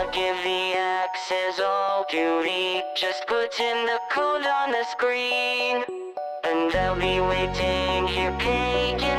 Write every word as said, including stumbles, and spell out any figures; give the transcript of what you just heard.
give the access all duty. Just put in the code on the screen, and I'll be waiting here paying